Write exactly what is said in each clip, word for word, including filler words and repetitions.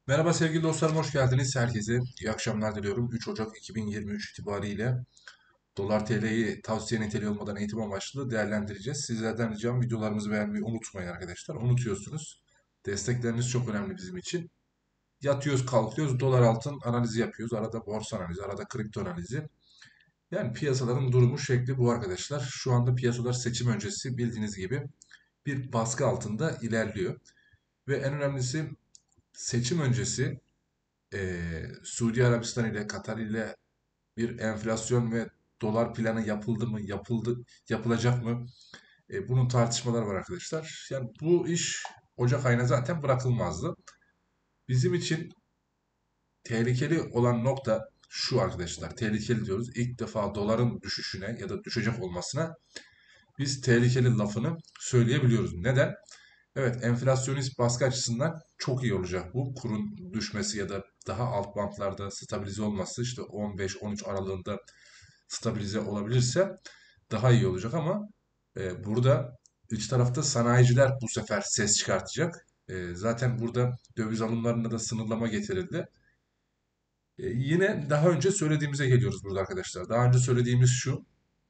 Merhaba sevgili dostlarım, hoş geldiniz. Herkese iyi akşamlar diliyorum. üç Ocak iki bin yirmi üç itibariyle dolar T L'yi tavsiye niteliği olmadan eğitim amaçlı değerlendireceğiz. Sizlerden ricam videolarımızı beğenmeyi unutmayın arkadaşlar. Unutuyorsunuz. Destekleriniz çok önemli bizim için. Yatıyoruz kalkıyoruz dolar altın analizi yapıyoruz. Arada borsa analizi, arada kripto analizi. Yani piyasaların durumu şekli bu arkadaşlar. Şu anda piyasalar seçim öncesi bildiğiniz gibi bir baskı altında ilerliyor. Ve en önemlisi seçim öncesi eee, Suudi Arabistan ile Katar ile bir enflasyon ve dolar planı yapıldı mı, yapıldı, yapılacak mı? E, bunun tartışmaları var arkadaşlar. Yani bu iş Ocak ayına zaten bırakılmazdı. Bizim için tehlikeli olan nokta şu arkadaşlar. Tehlikeli diyoruz. İlk defa doların düşüşüne ya da düşecek olmasına biz tehlikeli lafını söyleyebiliyoruz. Neden? Evet, enflasyonist baskı açısından çok iyi olacak bu. Kurun düşmesi ya da daha alt bantlarda stabilize olması işte on beş on üç aralığında stabilize olabilirse daha iyi olacak ama e, burada iç tarafta sanayiciler bu sefer ses çıkartacak. E, zaten burada döviz alımlarında da sınırlama getirildi. E, yine daha önce söylediğimize geliyoruz burada arkadaşlar. Daha önce söylediğimiz şu.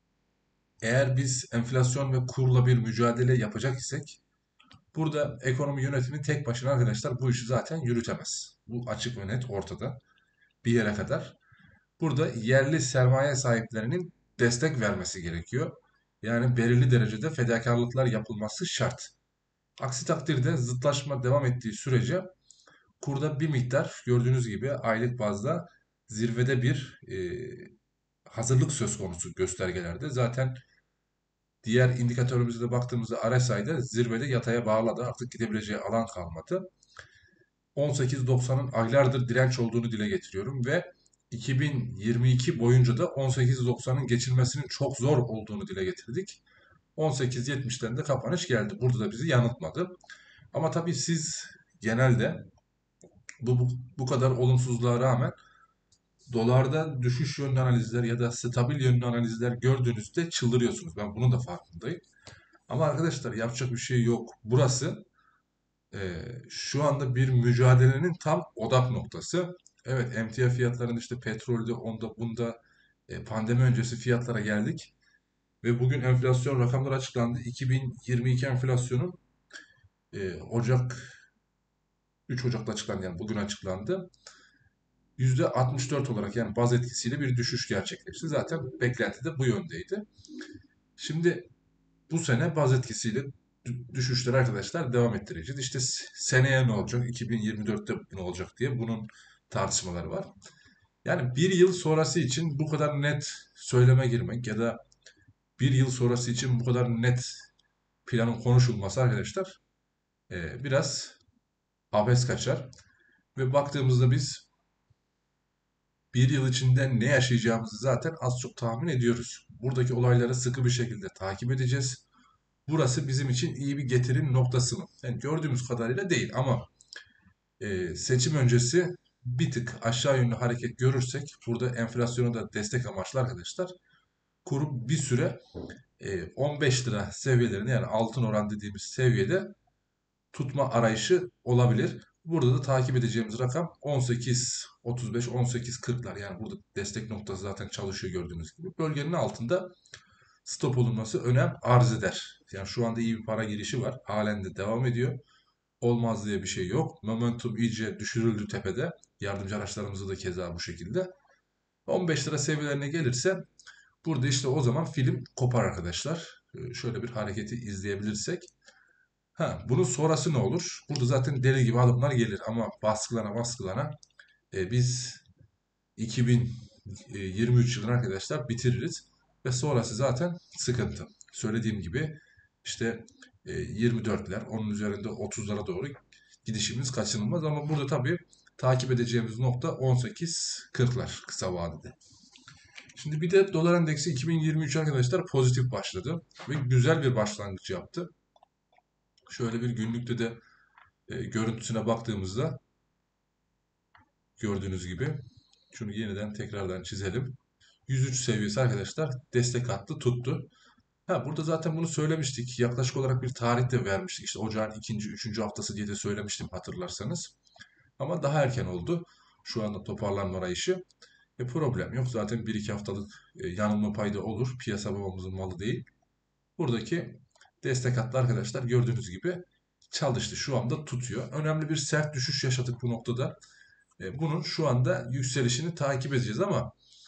Eğer biz enflasyon ve kurla bir mücadele yapacak isek burada ekonomi yönetimi tek başına arkadaşlar bu işi zaten yürütemez. Bu açık ve net ortada bir yere kadar. Burada yerli sermaye sahiplerinin destek vermesi gerekiyor. Yani belirli derecede fedakarlıklar yapılması şart. Aksi takdirde zıtlaşma devam ettiği sürece kurda bir miktar gördüğünüz gibi aylık bazda zirvede bir e, hazırlık söz konusu göstergelerde. Zaten diğer indikatörümüze de baktığımızda R S I'de zirvede yataya bağladı. Artık gidebileceği alan kalmadı. on sekiz doksanın aylardır direnç olduğunu dile getiriyorum ve iki bin yirmi iki boyunca da on sekiz doksanın geçilmesinin çok zor olduğunu dile getirdik. on sekiz yetmişten de kapanış geldi. Burada da bizi yanıltmadı. Ama tabii siz genelde bu, bu, bu kadar olumsuzluğa rağmen dolarda düşüş yönlü analizler ya da stabil yönlü analizler gördüğünüzde çıldırıyorsunuz. Ben bunun da farkındayım. Ama arkadaşlar yapacak bir şey yok. Burası e, şu anda bir mücadelenin tam odak noktası. Evet, emtia fiyatlarında işte petrolde, onda, bunda e, pandemi öncesi fiyatlara geldik. Ve bugün enflasyon rakamları açıklandı. iki bin yirmi iki enflasyonun e, Ocak, üç Ocak'ta açıklandı yani bugün açıklandı. yüzde altmış dört olarak yani baz etkisiyle bir düşüş gerçekleşti. Zaten beklenti de bu yöndeydi. Şimdi bu sene baz etkisiyle düşüşler arkadaşlar devam ettireceğiz. İşte seneye ne olacak, iki bin yirmi dörtte ne olacak diye bunun tartışmaları var. Yani bir yıl sonrası için bu kadar net söyleme girmek ya da bir yıl sonrası için bu kadar net planın konuşulması arkadaşlar e, biraz abes kaçar. Ve baktığımızda biz bir yıl içinde ne yaşayacağımızı zaten az çok tahmin ediyoruz. Buradaki olayları sıkı bir şekilde takip edeceğiz. Burası bizim için iyi bir getirim noktası mı? Yani gördüğümüz kadarıyla değil ama e, seçim öncesi bir tık aşağı yönlü hareket görürsek burada enflasyonu da destek amaçlı arkadaşlar. Kuru bir süre e, on beş lira seviyelerini yani altın oran dediğimiz seviyede tutma arayışı olabilir. Burada da takip edeceğimiz rakam on sekiz otuz beş on sekiz kırklar yani burada destek noktası zaten çalışıyor gördüğünüz gibi. Bölgenin altında stop olunması önem arz eder. Yani şu anda iyi bir para girişi var. Halen de devam ediyor. Olmaz diye bir şey yok. Momentum iyice düşürüldü tepede. Yardımcı araçlarımızda da keza bu şekilde. on beş lira seviyelerine gelirse burada işte o zaman film kopar arkadaşlar. Ee, Şöyle bir hareketi izleyebilirsek. Ha, bunun sonrası ne olur? Burada zaten deli gibi adımlar gelir ama baskılana baskılana e, biz iki bin yirmi üç yılını arkadaşlar bitiririz. Ve sonrası zaten sıkıntı. Söylediğim gibi işte e, yirmi dörtler, onun üzerinde otuzlara doğru gidişimiz kaçınılmaz. Ama burada tabii takip edeceğimiz nokta on sekiz kırklar kısa vadede. Şimdi bir de dolar endeksi iki bin yirmi üç arkadaşlar pozitif başladı ve güzel bir başlangıç yaptı. Şöyle bir günlükte de e, görüntüsüne baktığımızda gördüğünüz gibi şunu yeniden tekrardan çizelim. yüz üç seviyesi arkadaşlar destek attı tuttu. Ha, burada zaten bunu söylemiştik. Yaklaşık olarak bir tarih de vermiştik. İşte ocağın ikinci, üçüncü haftası diye de söylemiştim hatırlarsanız. Ama daha erken oldu. Şu anda toparlanma arayışı. E, problem yok. Zaten bir iki haftalık e, yanılma payı da olur. Piyasa babamızın malı değil. Buradaki destek hattı arkadaşlar gördüğünüz gibi çalıştı. Şu anda tutuyor. Önemli bir sert düşüş yaşadık bu noktada. E, bunun şu anda yükselişini takip edeceğiz ama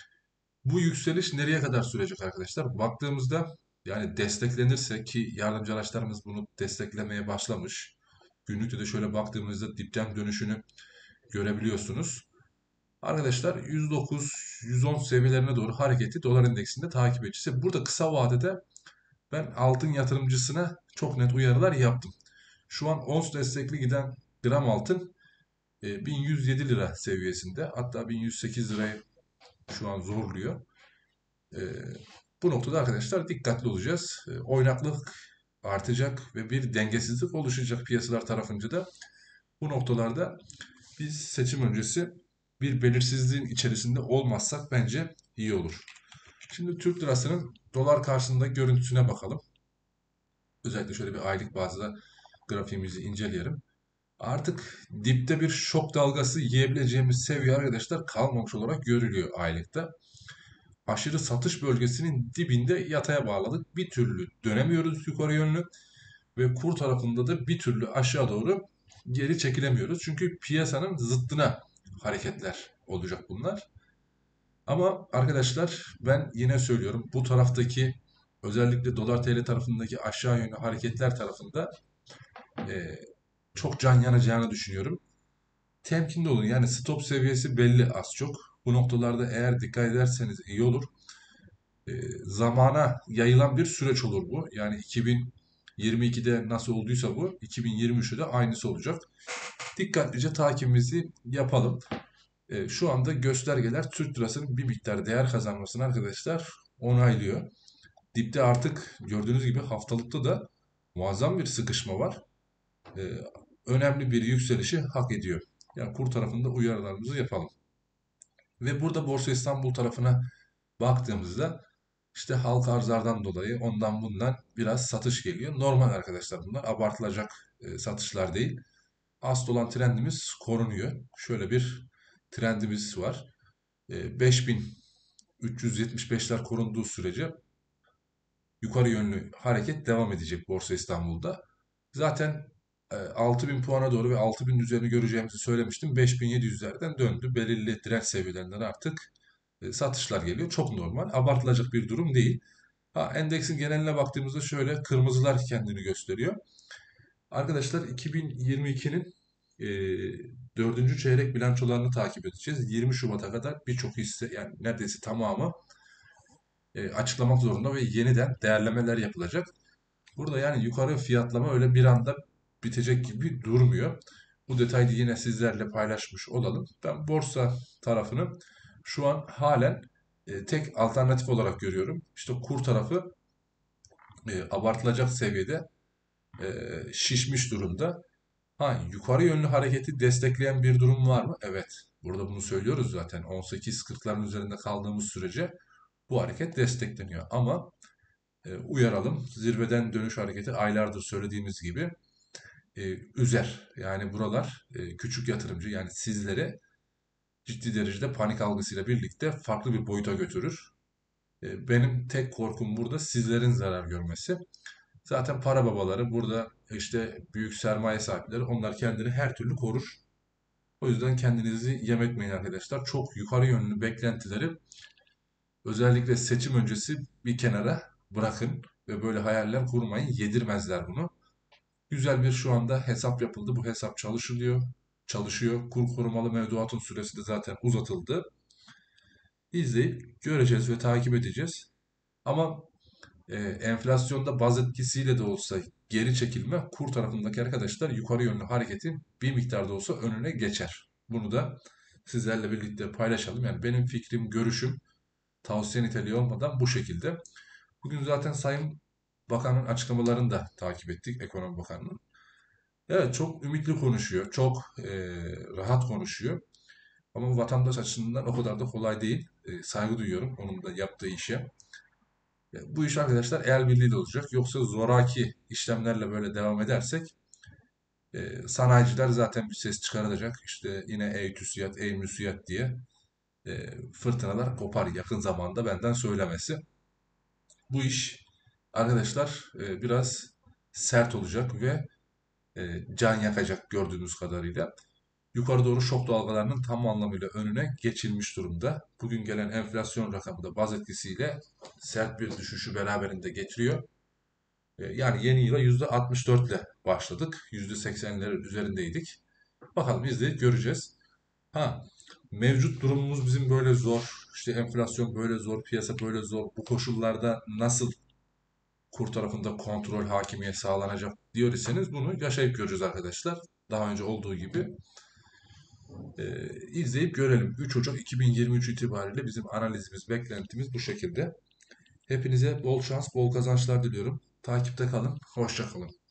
bu yükseliş nereye kadar sürecek arkadaşlar? Baktığımızda yani desteklenirse ki yardımcı araçlarımız bunu desteklemeye başlamış. Günlükte de şöyle baktığımızda dipten dönüşünü görebiliyorsunuz. Arkadaşlar yüz dokuz yüz on seviyelerine doğru hareketi dolar endeksinde takip edeceğiz. Burada kısa vadede ben altın yatırımcısına çok net uyarılar yaptım. Şu an ons destekli giden gram altın e, bin yüz yedi lira seviyesinde. Hatta bin yüz sekiz lirayı şu an zorluyor. E, Bu noktada arkadaşlar dikkatli olacağız. E, oynaklık artacak ve bir dengesizlik oluşacak piyasalar tarafınca da. Bu noktalarda biz seçim öncesi bir belirsizliğin içerisinde olmazsak bence iyi olur. Şimdi Türk lirasının dolar karşısında görüntüsüne bakalım. Özellikle şöyle bir aylık bazda grafiğimizi inceleyelim. Artık dipte bir şok dalgası yiyebileceğimiz seviye arkadaşlar kalmamış olarak görülüyor aylıkta. Aşırı satış bölgesinin dibinde yataya bağladık. Bir türlü dönemiyoruz yukarı yönlü ve kur tarafında da bir türlü aşağı doğru geri çekilemiyoruz. Çünkü piyasanın zıttına hareketler olacak bunlar. Ama arkadaşlar ben yine söylüyorum bu taraftaki özellikle dolar T L tarafındaki aşağı yönlü hareketler tarafında e, çok can yanacağını düşünüyorum. Temkinli olun yani stop seviyesi belli az çok. Bu noktalarda eğer dikkat ederseniz iyi olur. E, Zamana yayılan bir süreç olur bu. Yani iki bin yirmi ikide nasıl olduysa bu iki bin yirmi üçte de aynısı olacak. Dikkatlice takibimizi yapalım. E, şu anda göstergeler Türk lirasının bir miktar değer kazanmasını arkadaşlar onaylıyor. Dipte artık gördüğünüz gibi haftalıkta da muazzam bir sıkışma var. E, Önemli bir yükselişi hak ediyor. Yani kur tarafında uyarılarımızı yapalım. Ve burada Borsa İstanbul tarafına baktığımızda işte halka arzlardan dolayı ondan bundan biraz satış geliyor. Normal arkadaşlar bunlar abartılacak e, satışlar değil. Asıl olan trendimiz korunuyor. Şöyle bir trendimiz var. E, beş bin üç yüz yetmiş beşler korunduğu sürece yukarı yönlü hareket devam edecek Borsa İstanbul'da. Zaten e, altı bin puana doğru ve altı bin üzerini göreceğimizi söylemiştim. beş bin yedi yüzlerden döndü. Belirli direnç seviyelerinden artık e, satışlar geliyor. Çok normal. Abartılacak bir durum değil. Ha, endeksin geneline baktığımızda şöyle kırmızılar kendini gösteriyor. Arkadaşlar iki bin yirmi ikinin e, dördüncü çeyrek bilançolarını takip edeceğiz. yirmi Şubat'a kadar birçok hisse yani neredeyse tamamı e, açıklamak zorunda ve yeniden değerlemeler yapılacak. Burada yani yukarı fiyatlama öyle bir anda bitecek gibi durmuyor. Bu detayı yine sizlerle paylaşmış olalım. Ben borsa tarafını şu an halen e, tek alternatif olarak görüyorum. İşte kur tarafı e, abartılacak seviyede e, şişmiş durumda. Ha, yukarı yönlü hareketi destekleyen bir durum var mı? Evet. Burada bunu söylüyoruz zaten. on sekiz kırkların üzerinde kaldığımız sürece bu hareket destekleniyor. Ama e, uyaralım. Zirveden dönüş hareketi aylardır söylediğimiz gibi e, üzer. Yani buralar e, küçük yatırımcı yani sizlere ciddi derecede panik algısıyla birlikte farklı bir boyuta götürür. E, benim tek korkum burada sizlerin zarar görmesi. Zaten para babaları burada işte büyük sermaye sahipleri onlar kendini her türlü korur. O yüzden kendinizi yem etmeyin arkadaşlar. Çok yukarı yönlü beklentileri özellikle seçim öncesi bir kenara bırakın ve böyle hayaller kurmayın. Yedirmezler bunu. Güzel bir şu anda hesap yapıldı. Bu hesap çalışılıyor. Çalışıyor. Kur korumalı mevduatın süresi de zaten uzatıldı. İzleyip göreceğiz ve takip edeceğiz. Ama e, enflasyonda baz etkisiyle de olsa geri çekilme kur tarafındaki arkadaşlar yukarı yönlü hareketin bir miktarda olsa önüne geçer. Bunu da sizlerle birlikte paylaşalım. Yani benim fikrim, görüşüm tavsiye niteliği olmadan bu şekilde. Bugün zaten Sayın Bakan'ın açıklamalarını da takip ettik, Ekonomi Bakanı'nın. Evet çok ümitli konuşuyor, çok e, rahat konuşuyor. Ama vatandaş açısından o kadar da kolay değil. E, saygı duyuyorum onun da yaptığı işe. E, bu iş arkadaşlar el birliğiyle olacak. Yoksa zoraki işlemlerle böyle devam edersek E, sanayiciler zaten bir ses çıkaracak. İşte yine ey TÜSİAD, ey MÜSİAD diye e, fırtınalar kopar yakın zamanda benden söylemesi. Bu iş arkadaşlar e, biraz sert olacak ve e, can yakacak gördüğünüz kadarıyla. Yukarı doğru şok dalgalarının tam anlamıyla önüne geçilmiş durumda. Bugün gelen enflasyon rakamı da baz etkisiyle sert bir düşüşü beraberinde getiriyor. E, Yani yeni yıla yüzde altmış dört ile başladık. yüzde seksenlerin üzerindeydik. Bakalım izleyip göreceğiz. Ha, mevcut durumumuz bizim böyle zor. İşte enflasyon böyle zor, piyasa böyle zor. Bu koşullarda nasıl kur tarafında kontrol, hakimiyet sağlanacak diyor iseniz bunu yaşayıp göreceğiz arkadaşlar. Daha önce olduğu gibi e, izleyip görelim. üç Ocak iki bin yirmi üç itibariyle bizim analizimiz, beklentimiz bu şekilde. Hepinize bol şans, bol kazançlar diliyorum. Takipte kalın, hoşça kalın.